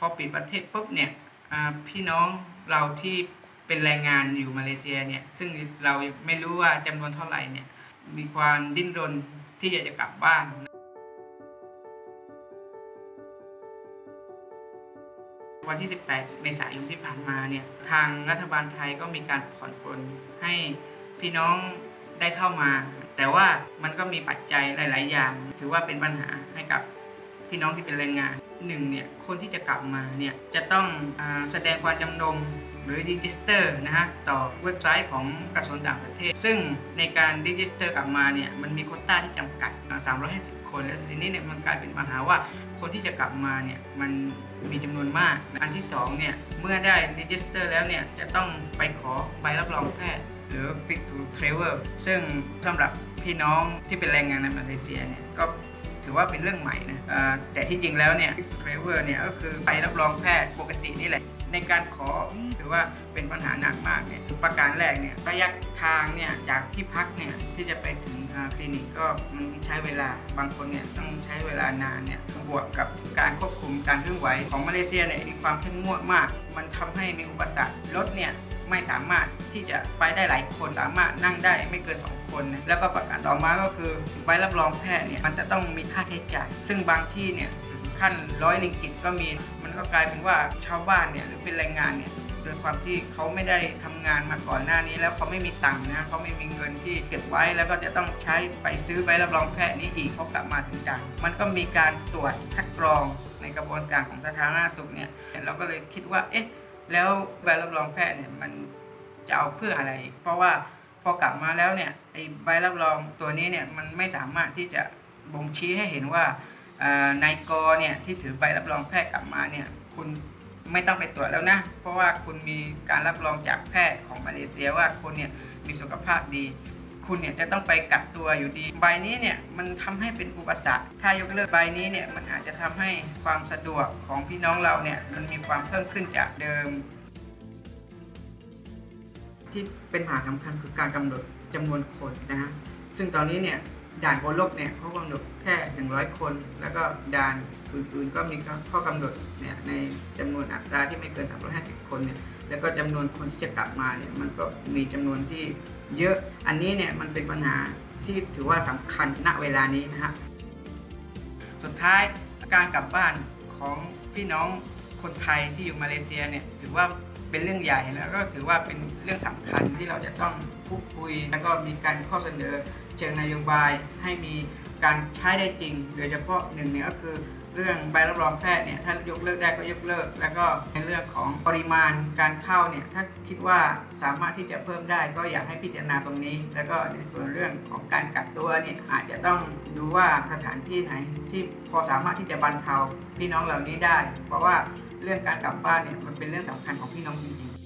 อปิดประเทศปุ๊บเนี่ยพี่น้องเราที่เป็นแรงงานอยู่มาเลเซียเนี่ยซึ่งเราไม่รู้ว่าจำนวนเท่าไหร่เนี่ยมีความดิ้นรนที่อยากจะกลับบ้านวันที่ 18 เมษายนที่ผ่านมาเนี่ยทางรัฐบาลไทยก็มีการผ่อนปลนให้พี่น้องได้เข้ามาแต่ว่ามันก็มีปัจจัยหลายๆอย่างถือว่าเป็นปัญหาให้กับพี่น้องที่เป็นแรงงานหนึ่งเนี่ยคนที่จะกลับมาเนี่ยจะต้องแสดงความจำนงหรือรีจิสเตอร์นะฮะต่อเว็บไซต์ของกระทรวงต่างประเทศซึ่งในการรีจิสเตอร์กลับมาเนี่ยมันมีโควต้าที่จำกัด350 คนแล้วทีนี้เนี่ยมันกลายเป็นปัญหาว่าคนที่จะกลับมาเนี่ยมันมีจำนวนมากอันที่2เนี่ยเมื่อได้รีจิสเตอร์แล้วเนี่ยจะต้องไปขอใบรับรองแพทย์หรือ Fit to Travel ซึ่งสำหรับพี่น้องที่เป็นแรงงานในมาเลเซียเนี่ยก็ถือว่าเป็นเรื่องใหม่นะแต่ที่จริงแล้วเนี่ย Fit to Travel เนี่ยก็คือใบรับรองแพทย์ปกตินี่แหละในการขอถือว่าเป็นปัญหาหนักมากเนี่ยประการแรกเนี่ยระยะทางเนี่ยจากที่พักเนี่ยที่จะไปถึงคลินิกก็มันใช้เวลาบางคนเนี่ยต้องใช้เวลานานเนี่ยบวกกับการควบคุมการเคลื่อนไหวของมาเลเซียเนี่ยมีความเข้มงวดมากมันทำให้มีอุปสรรครถเนี่ยไม่สามารถที่จะไปได้หลายคนสามารถนั่งได้ไม่เกิน2 คนนะแล้วก็ประการต่อมาก็คือใบรับรองแพทย์เนี่ยมันจะต้องมีค่าใช้จ่ายซึ่งบางที่เนี่ยถึงขั้น100 ริงกิตก็มีมันก็กลายเป็นว่าชาวบ้านเนี่ยหรือเป็นแรงงานเนี่ยโดยความที่เขาไม่ได้ทำงานมาก่อนหน้านี้แล้วเขาไม่มีตังค์นะเขาไม่มีเงินที่เก็บไว้แล้วก็จะต้องใช้ไปซื้อใบรับรองแพทย์นี้อีกเขากลับมาถึงจังมันก็มีการตรวจคัดกรองในกระบวนการของสาธารณสุขเนี่ยเราก็เลยคิดว่าแล้วใบรับรองแพทย์เนี่ยมันจะเอาเพื่ออะไรเพราะว่าพอกลับมาแล้วเนี่ยไอ้ใบรับรองตัวนี้เนี่ยมันไม่สามารถที่จะบ่งชี้ให้เห็นว่านายกเนี่ยที่ถือใบรับรองแพทย์กลับมาเนี่ยคุณไม่ต้องไปตรวจแล้วนะเพราะว่าคุณมีการรับรองจากแพทย์ของมาเลเซียว่าคุณเนี่ยมีสุขภาพดีคุณเนี่ยจะต้องไปกักตัวอยู่ดีใบนี้เนี่ยมันทำให้เป็นอุปสรรคถ้ายกเลิกใบนี้เนี่ยมันอาจจะทำให้ความสะดวกของพี่น้องเราเนี่ยมันมีความเพิ่มขึ้นจากเดิมที่เป็นปัญหาสำคัญคือการกำหนดจำนวนคนนะฮะซึ่งตอนนี้เนี่ยด่านโกลกเนี่ยเขากำหนดแค่100 คนแล้วก็ด่านอื่นๆก็มีข้อกำหนดเนี่ยในจำนวนอัตราที่ไม่เกิน350 คนเนี่ยแล้วก็จำนวนคนที่จะกลับมาเนี่ยมันก็มีจำนวนที่เยอะอันนี้เนี่ยมันเป็นปัญหาที่ถือว่าสำคัญณเวลานี้นะฮะสุดท้ายการกลับบ้านของพี่น้องคนไทยที่อยู่มาเลเซียเนี่ยถือว่าเป็นเรื่องใหญ่แล้วก็ถือว่าเป็นเรื่องสำคัญที่เราจะต้องพูดคุยแล้วก็มีการข้อเสนอเชิงนโยบายให้มีการใช้ได้จริงโดยเฉพาะหนึ่งเนี่ยก็คือเรื่องใบรับรองแพทย์เนี่ยถ้ายกเลิกได้ก็ยกเลิกแล้วก็ในเรื่องของปริมาณการเข้าเนี่ยถ้าคิดว่าสามารถที่จะเพิ่มได้ก็อยากให้พิจารณาตรงนี้แล้วก็ในส่วนเรื่องของการกักตัวเนี่ยอาจจะต้องดูว่าสถานที่ไหนที่พอสามารถที่จะบรรเทาพี่น้องเหล่านี้ได้เพราะว่าเรื่องการกลับบ้านเนี่ยมันเป็นเรื่องสำคัญของพี่น้องจริงๆ